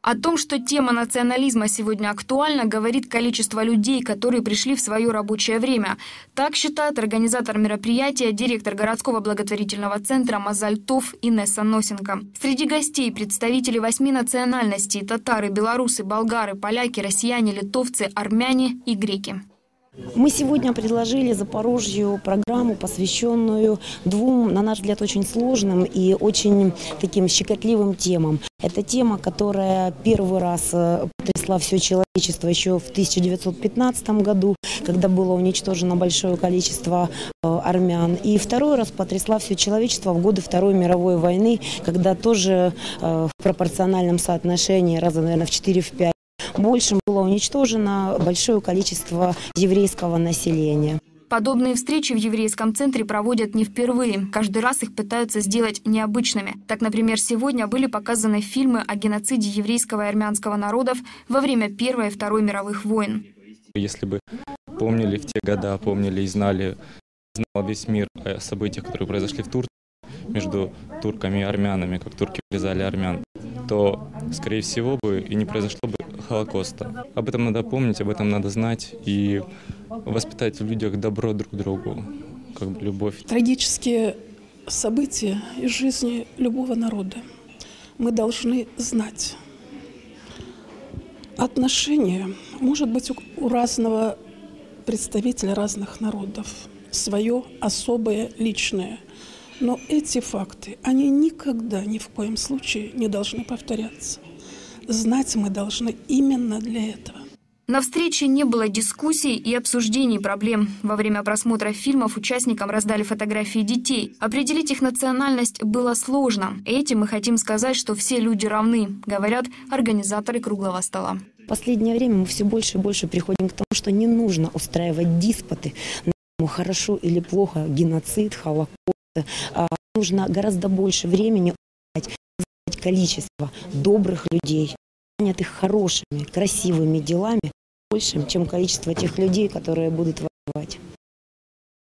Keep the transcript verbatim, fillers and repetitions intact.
О том, что тема национализма сегодня актуальна, говорит количество людей, которые пришли в свое рабочее время. Так считает организатор мероприятия, директор городского благотворительного центра «Мазальтов» Инесса Носенко. Среди гостей представители восьми национальностей – татары, белорусы, болгары, поляки, россияне, литовцы, армяне и греки. Мы сегодня предложили Запорожью программу, посвященную двум, на наш взгляд, очень сложным и очень таким щекотливым темам. Это тема, которая первый раз потрясла все человечество еще в тысяча девятьсот пятнадцатом году, когда было уничтожено большое количество армян. И второй раз потрясла все человечество в годы Второй мировой войны, когда тоже в пропорциональном соотношении, раза, наверное, в четыре-пять, больше было уничтожено большое количество еврейского населения. Подобные встречи в еврейском центре проводят не впервые. Каждый раз их пытаются сделать необычными. Так, например, сегодня были показаны фильмы о геноциде еврейского и армянского народов во время Первой и Второй мировых войн. Если бы помнили в те годы, помнили и знали, знал весь мир о событиях, которые произошли в Турции между турками и армянами, как турки вырезали армян, то, скорее всего, бы и не произошло бы Холокоста. Об этом надо помнить, об этом надо знать и воспитать в людях добро друг к другу, как бы любовь. Трагические события из жизни любого народа мы должны знать. Отношение может быть у разного представителя разных народов, свое особое, личное. Но эти факты, они никогда, ни в коем случае не должны повторяться. Знать мы должны именно для этого. На встрече не было дискуссий и обсуждений проблем. Во время просмотра фильмов участникам раздали фотографии детей. Определить их национальность было сложно. Этим мы хотим сказать, что все люди равны, говорят организаторы круглого стола. В последнее время мы все больше и больше приходим к тому, что не нужно устраивать диспуты на тему хорошо или плохо, геноцид, холокост. Нужно гораздо больше времени уделять количество добрых людей, занятых хорошими, красивыми делами, большим, чем количество тех людей, которые будут воевать.